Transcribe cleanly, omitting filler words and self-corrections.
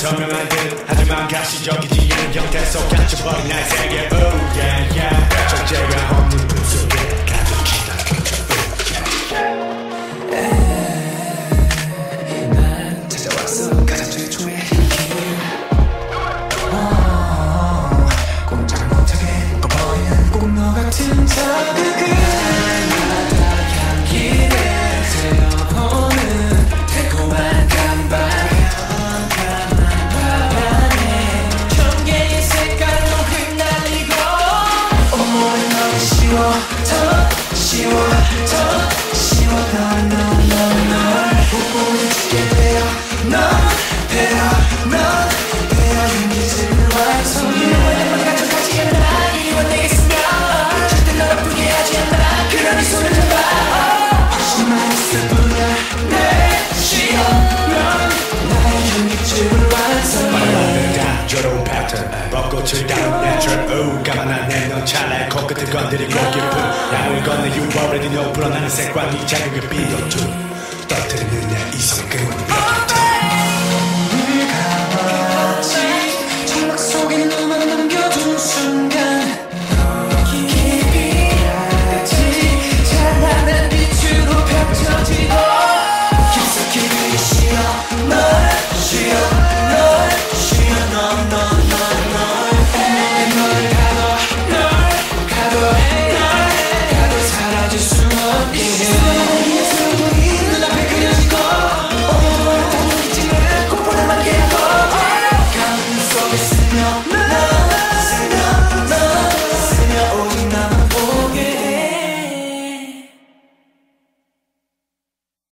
선명한 듯 하지만 가시적이지 않은 형태 속 갇혀버린 나의 세계 Oh yeah yeah 존재가 없는 꿈속에 가득히다 난 찾아왔어 가장 최초의 꼼짝 못하게 꺼버리는 꼭 너 같은 자극을 날마다 향기를 새어보는 달콤한 감방에 바람에 경계의 색깔로 흩날리고 온몸이 너무 쉬워 더 쉬워 더 쉬워 널 보고 죽게 되어 넌 되어 윤기를 완성해 가져가지 않아 이와 내게 있으면 절대 널 아프게 하지 않아 그러니 손을 잡아 혹시만 있을 뿐이야 내 시험은 나의 윤기를 완성해 단조로운 패턴 벚꽃을 다룬 natural Oh 가만한 내넌 찰나의 코끝을 건드리고 깊은 양을 건네 You already know 불어나는 색과 네 자극을 비워줘 떠뜨리는 내 이성은